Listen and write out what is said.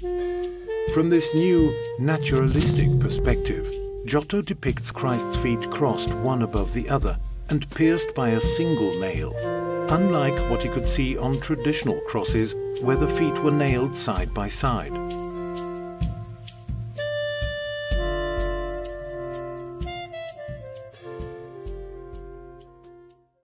From this new, naturalistic perspective, Giotto depicts Christ's feet crossed one above the other and pierced by a single nail, unlike what you could see on traditional crosses where the feet were nailed side by side.